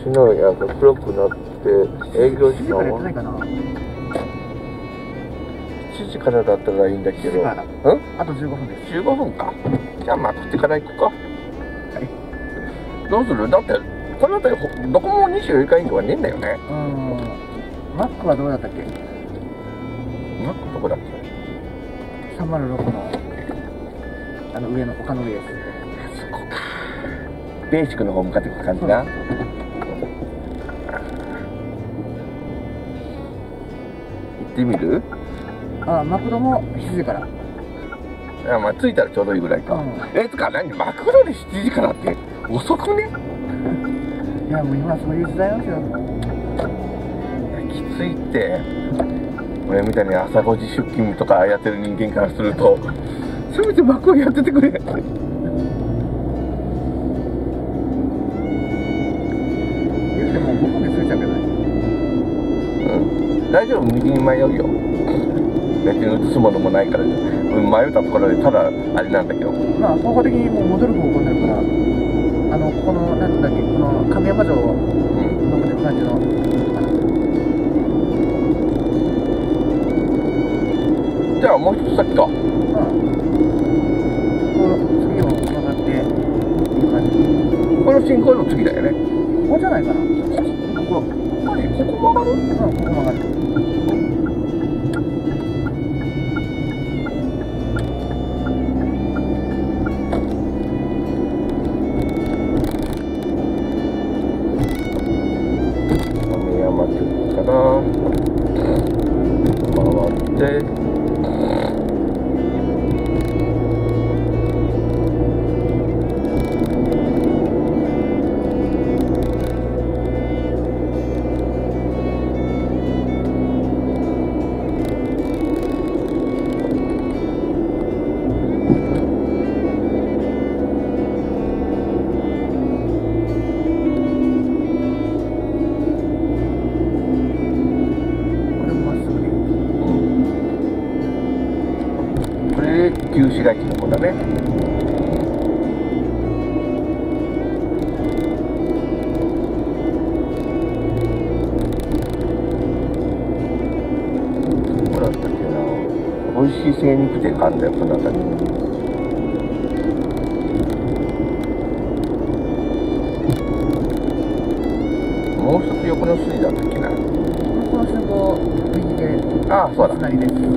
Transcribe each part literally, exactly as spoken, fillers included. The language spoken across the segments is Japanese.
のやが黒くなって営業時間はしちじからだったらいいんだけど、うん？ あとじゅうごふんです。 じゅうごふんか。じゃあまあ食ってから行くか。はい。どうする？だってこの辺りどこもにじゅうよじかん以上はねえんだよね。 うん。マックはどうだったっけ？ マックどこだっけ？ さんまるろくのあの上の丘の上です。 そこか。ベーシックの方向かっていく感じな。行ってみる？ ああ、マクドもしちじから。 あ、まあ着いたらちょうどいいぐらいか。うん、えつか何マクドでしちじからって遅くね？ いやもう今そういう時代なんですよ。 きついって。俺みたいに朝ごじ出勤とかやってる人間からすると、せめてマクをやっててくれ。でもごふんで着いちゃうけどね。 うん、大丈夫、道に迷うよ。別に移すものもないから、迷ったところでただあれなんだけど。 まあ方向的にもう戻る方向になるから、あのここのなんだっけ、この亀山城を登っていく感じの。 じゃあもう一つ先か。うん。 この次を曲がっていい感じ。 この信号の次だよね。 ここじゃないかな。ここ。 マジ？ここ曲がる？うん、 ここ曲がる。 亀山局から回って。旧市街地の方だね。どこだったっけな。美味しい精肉店があるんだよ、この辺りに。もう一つ横の筋だったっけな。 この信号右で。 ああ、そうだ。 隣です。ね、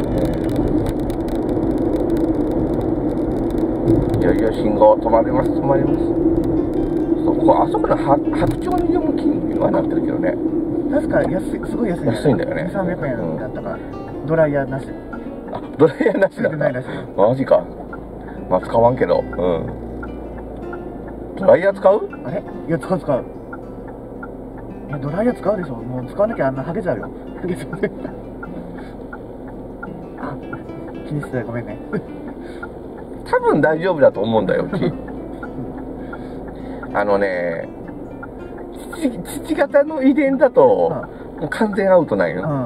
いやいや、信号止まります、止まります。そこ、あそこの白鳥にでも金はなってるけどね。 確か安い、すごい安い、ね。 安いんだよね。 さんびゃくえんだったから、うん、ドライヤーなし。 あ、ドライヤーなしだった。マジか。まあ使わんけど、うん。ドライヤー使う？ あれ？いや、使う使う。いや、ドライヤー使うでしょ。もう使わなきゃあんなハゲちゃうよ。ハゲちゃう。あ、気にしてごめんね。 多分大丈夫だと思うんだよ、うち。あのね、父、父方の遺伝だと、うん、もう完全アウトなんよ。うん。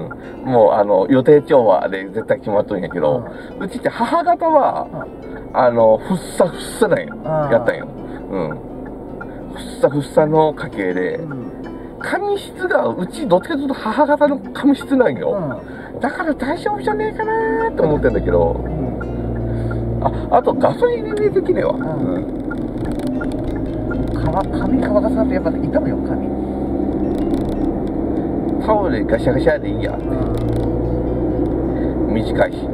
うん、もう、あの、予定調和で絶対決まっとるんやけど、うん、うちって母方は、うん、あの、ふっさふっさなんよ。やったんよ。うん。ふっさふっさの家系で、うん、髪質が、うちどっちかというと母方の髪質なんよ。うん、だから大丈夫じゃねえかなーって思ってんだけど、うん、あ、あとガソリン入れてきねえわ。うん。 髪乾かさってやっぱ痛むよ、髪。 タオルでガシャガシャでいいや。うん、短いし。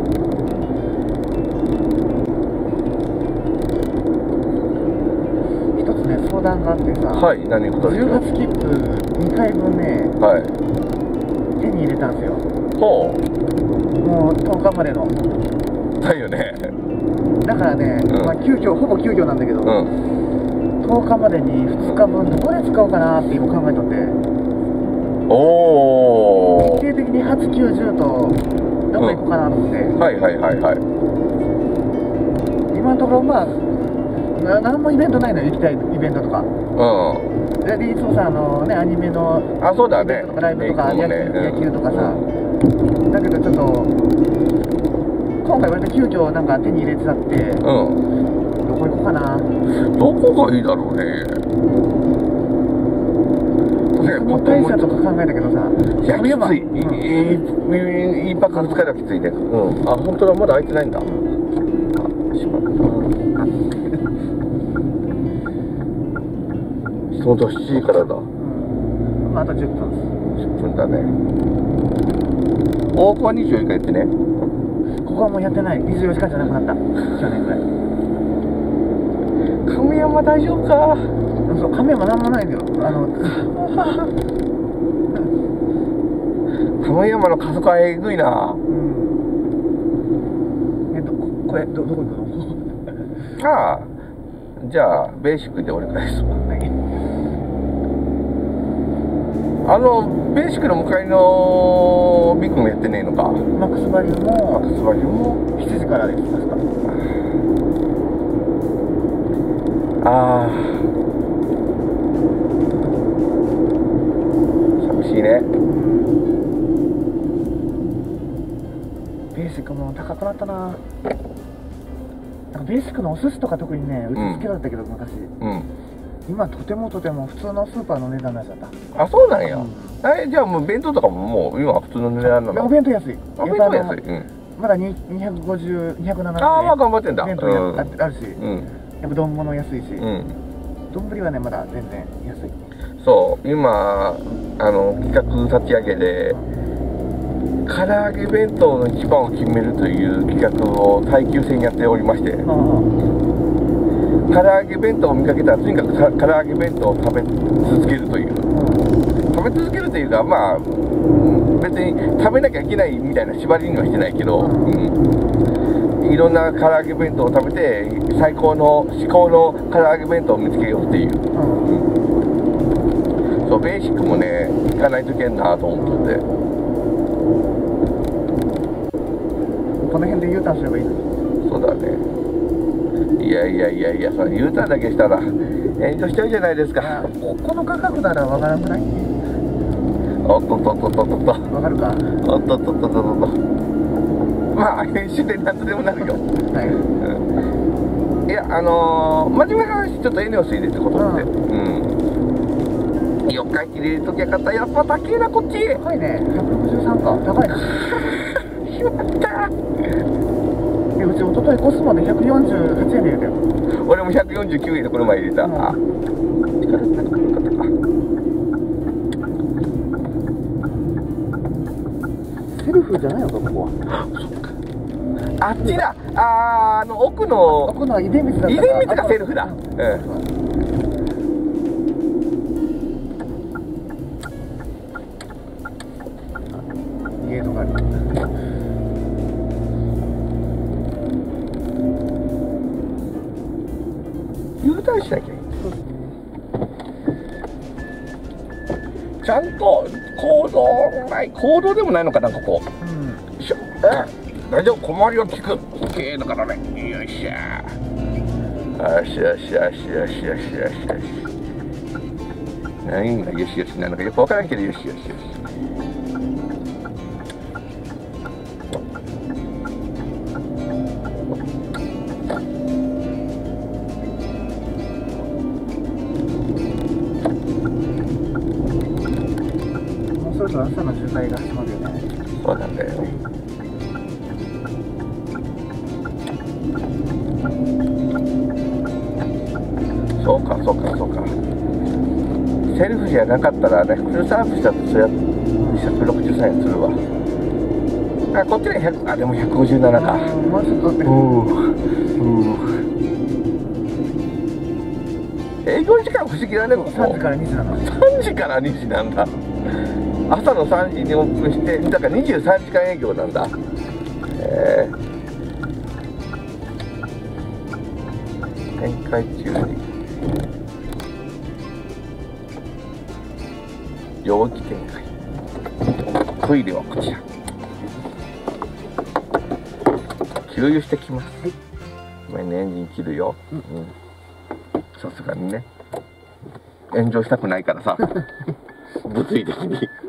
一つね、相談があってさ。 はい、何事ですか？ じゅうがつ切符にかいぶんね、はい、手に入れたんですよ。ほう。もうとおかまでの。 だよね。 だからね、うん、まあ急遽ほぼ急遽なんだけど、うん、とおかまでにふつかぶんどこで使おうかなって今考えとって。おお。日程的にはち、きゅう、じゅうとどこ行こうかなと思って。うん、はいはいはいはい。今のところまあな何もイベントないのよ、行きたいイベントとか。うん。でいつもさ、あのね、アニメのあ、そうだね、 ライブとか、ね、野球とかさ、うん、だけどちょっと今回割と急遽なんか手に入れてたって、うん、どこ行こうかな。 どこがいいだろうね。 雲大社とか考えたけどさ、 いや、きつい。一泊二日ではきついね。うん。あ、本当だ、まだ開いてないんだ。あ、しまった。本当しちじからだ。 まあ、あとじゅっぷん。 じゅっぷんだね。大桑にじゅうよんかいやってね。 ここはもうやってない。にじゅうよじかんじゃなくなった。去年ぐらい。 亀山大丈夫か。 そう、亀山なんもないんだよ。あの亀山の加速はえぐいな。 うん。えっとこれどどこ行くの？ ああ、じゃあベーシックで折り返すわ。はい。あのベーシックの向かいのビッグもやってねえのか。 マックスバリューもマックスバリューもしちじからです。確か。 ああ、寂しいね。 ベーシックも高くなったな。なんかベーシックのお寿司とか特にね、うち好きだったけど、うん、昔。うん。今とてもとても普通のスーパーの値段になっちゃった。 あ、そうなんや。うん、え、じゃあもう弁当とかももう今は普通の値段なの？ お弁当安い。 お弁当安い。うん。 まだにひゃくごじゅう、にひゃくななじゅう。 ああ、まあ頑張ってんだ。 弁当や、うん、あ, あるし。うん。やっぱ丼物安いし。うん。丼はねまだ全然安い。 そう今あの企画立ち上げで唐揚げ弁当の一番を決めるという企画を耐久戦やっておりまして、唐揚げ弁当を見かけたらとにかく唐揚げ弁当を食べ続けるという、食べ続けるというかまあ別に食べなきゃいけないみたいな縛りにはしてないけど、うん、いろんな唐揚げ弁当を食べて最高の至高の唐揚げ弁当を見つけようっていう、うん、そうベーシックもね行かないといけんなと思っとって。 この辺で U ターンすればいいのに。 そうだね。いやいやいやいや、それ U ターンだけしたら炎上しちゃうじゃないですか。 ここの価格ならわからんくない？ おっとっとっとっとっとっと。 わかるか？ おっとっとっとっとっと。まあ編集で何とでもなるよ。はい。うん、いやあのー、真面目な話ちょっとエネオス入れてことって。うん。四日市入れるときはかったやっぱ高えなこっち。 高いね。ひゃくろくじゅうさんか。高いな。 しまった。 うち一昨日コスモでひゃくよんじゅうはちえんで入れたよ。 俺もひゃくよんじゅうきゅうえんでこの前入れた。うん、あ、力つなかったか。 セルフじゃないのかここは。 そっか。あっちだ。あー、あの奥の奥の出光だった。 出光がセルフだ。うん。うん、 ゲートがある。 U ターンしなきゃいい。ちゃんと行動ない行動でもないのかなここ。うん。よいしょ。大丈夫、小回りを聞く。OK だからね。よいしょ。よしよしよしよしよしよしよし。何がよしよしなのかよくわからんけどよしよしよし。 朝の渋滞が始まるよね。 そうなんだよ。そうかそうかそうか。セルフじゃなかったらね、フルサーフしたとそれはひゃくろくじゅうさんえんするわ。あ、こっちはひゃく、あ、でもひゃくごじゅうななか。 もうちょっとね。 営業時間不思議だね、ここ。 さんじからにじなの。 さんじからにじなんだ。朝のさんじにオープンして、だからにじゅうさんじかん営業なんだ。へえ。展開中に。容器展開。トイレはこちら。給油してきます。はい。ごめんね、エンジン切るよ。うん。さすがにね。炎上したくないからさ。物理的に。